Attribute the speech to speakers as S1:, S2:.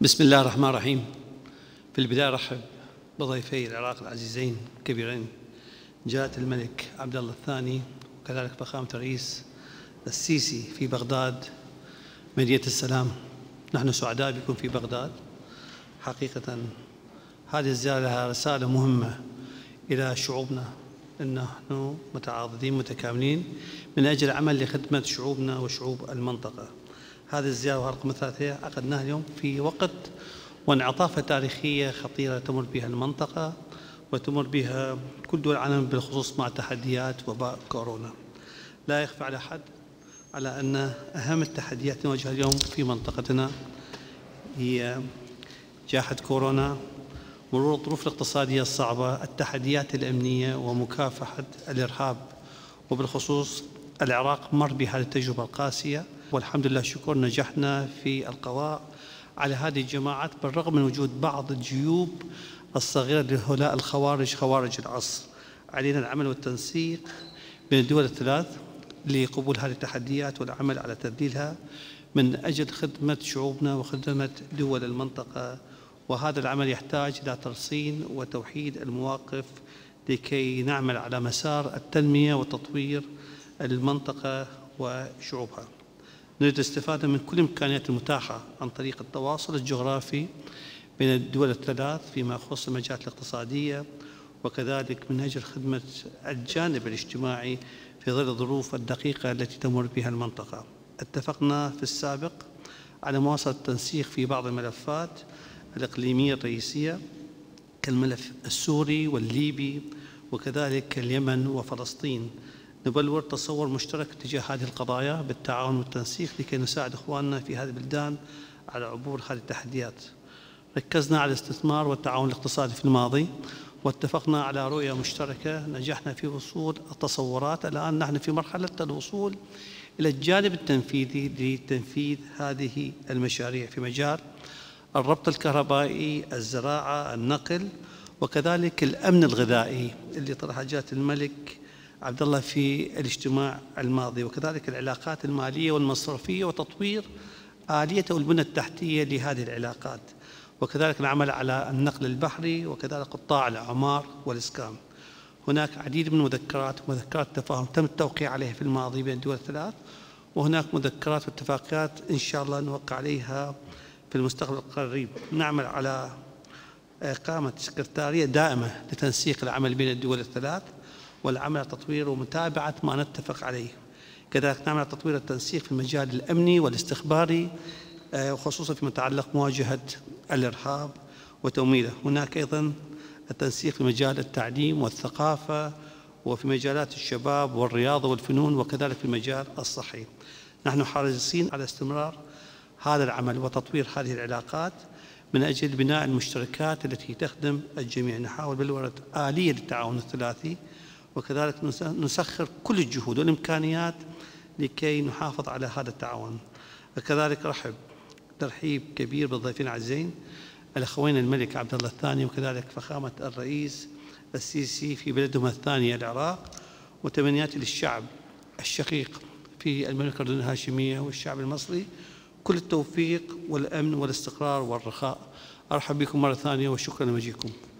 S1: بسم الله الرحمن الرحيم. في البداية أرحب بضيفي العراق العزيزين الكبيرين جلالة الملك عبد الله الثاني وكذلك فخامة الرئيس السيسي في بغداد مدينة السلام. نحن سعداء بكم في بغداد. حقيقة هذه الزيارة لها رسالة مهمة إلى شعوبنا، أن نحن متعاضدين متكاملين من أجل العمل لخدمة شعوبنا وشعوب المنطقة. هذه الزيارة رقم 3 عقدناها اليوم في وقت وانعطافة تاريخية خطيرة تمر بها المنطقة وتمر بها كل دول العالم، بالخصوص مع تحديات وباء كورونا. لا يخفى على أحد على أن أهم التحديات نواجهها اليوم في منطقتنا هي جائحة كورونا، مرور الظروف الاقتصادية الصعبة، التحديات الأمنية ومكافحة الإرهاب. وبالخصوص العراق مر بهذه التجربة القاسية، والحمد لله شكر نجحنا في القضاء على هذه الجماعات بالرغم من وجود بعض الجيوب الصغيرة لهؤلاء الخوارج، خوارج العصر. علينا العمل والتنسيق بين الدول الثلاث لقبول هذه التحديات والعمل على تذليلها من أجل خدمة شعوبنا وخدمة دول المنطقة. وهذا العمل يحتاج إلى ترصين وتوحيد المواقف لكي نعمل على مسار التنمية وتطوير المنطقة وشعوبها. نريد الاستفادة من كل الإمكانيات المتاحة عن طريق التواصل الجغرافي بين الدول الثلاث فيما يخص المجالات الاقتصادية، وكذلك من أجل خدمة الجانب الاجتماعي في ظل الظروف الدقيقة التي تمر بها المنطقة. اتفقنا في السابق على مواصلة التنسيق في بعض الملفات الإقليمية الرئيسية كالملف السوري والليبي وكذلك اليمن وفلسطين. نبلور تصور مشترك تجاه هذه القضايا بالتعاون والتنسيق لكي نساعد إخواننا في هذه البلدان على عبور هذه التحديات. ركزنا على الاستثمار والتعاون الاقتصادي في الماضي، واتفقنا على رؤية مشتركة نجحنا في وصول التصورات. الآن نحن في مرحلة الوصول إلى الجانب التنفيذي لتنفيذ هذه المشاريع في مجال الربط الكهربائي، الزراعة، النقل، وكذلك الأمن الغذائي اللي طرحها جلالة الملك عبد الله في الاجتماع الماضي، وكذلك العلاقات المالية والمصرفية وتطوير آلية والبنى التحتية لهذه العلاقات، وكذلك العمل على النقل البحري وكذلك قطاع الأعمار والإسكان. هناك عديد من مذكرات تفاهم تم التوقيع عليها في الماضي بين الدول الثلاث، وهناك مذكرات واتفاقيات إن شاء الله نوقع عليها في المستقبل القريب. نعمل على إقامة سكرتارية دائمة لتنسيق العمل بين الدول الثلاث والعمل على تطوير ومتابعة ما نتفق عليه. كذلك نعمل على تطوير التنسيق في المجال الأمني والاستخباري، وخصوصا فيما يتعلق بمواجهة الإرهاب وتمويله. هناك أيضا التنسيق في مجال التعليم والثقافة وفي مجالات الشباب والرياضة والفنون وكذلك في المجال الصحي. نحن حريصين على استمرار هذا العمل وتطوير هذه العلاقات من أجل بناء المشتركات التي تخدم الجميع. نحاول بلورة آلية للتعاون الثلاثي، وكذلك نسخر كل الجهود والإمكانيات لكي نحافظ على هذا التعاون. وكذلك رحب ترحيب كبير بالضيفين العزيزين الأخوين الملك عبد الله الثاني وكذلك فخامة الرئيس السيسي في بلدهم الثاني العراق، وتمنياتي للشعب الشقيق في المملكة الأردنية الهاشمية والشعب المصري كل التوفيق والأمن والاستقرار والرخاء. أرحب بكم مرة ثانية وشكرا لمجيئكم.